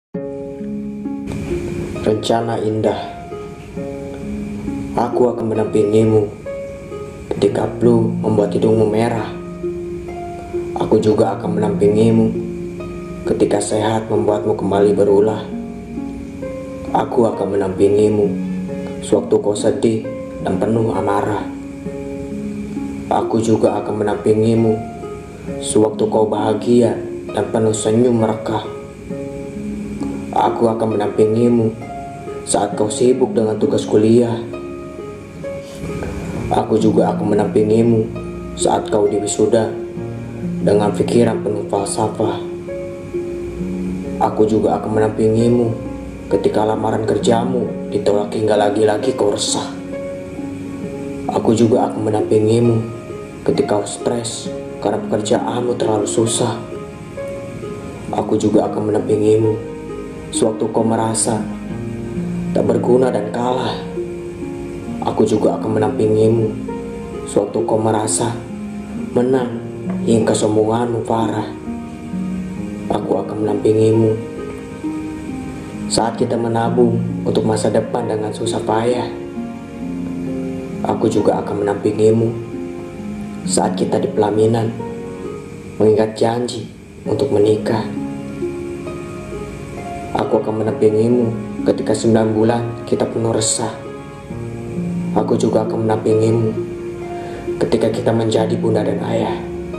Rencana indah. Aku akan mendampingimu ketika flu membuat hidungmu merah. Aku juga akan mendampingimu ketika sehat membuatmu kembali berulah. Aku akan mendampingimu sewaktu kau sedih dan penuh amarah. Aku juga akan mendampingimu sewaktu kau bahagia dan penuh senyum merekah. Aku akan mendampingimu saat kau sibuk dengan tugas kuliah. Aku juga akan mendampingimu saat kau di wisuda dengan pikiran penuh falsafah. Aku juga akan mendampingimu ketika lamaran kerjamu ditolak hingga lagi-lagi kau resah. Aku juga akan mendampingimu ketika kau stres karena pekerjaanmu terlalu susah. Aku juga akan mendampingimu sewaktu kau merasa tak berguna dan kalah. Aku juga akan mendampingimu sewaktu kau merasa menang hingga kesombonganmu parah. Aku akan mendampingimu saat kita menabung untuk masa depan dengan susah payah. Aku juga akan mendampingimu saat kita di pelaminan mengingat janji untuk menikah. Aku akan mendampingimu ketika 9 bulan kita penuh resah. Aku juga akan mendampingimu ketika kita menjadi bunda dan ayah.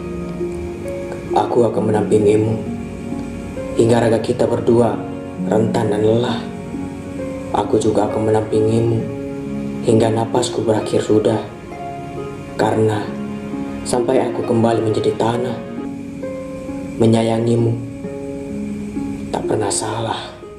Aku akan mendampingimu hingga raga kita berdua rentan dan lelah. Aku juga akan mendampingimu hingga napasku berakhir sudah. Karena sampai aku kembali menjadi tanah, menyayangimu tak pernah salah.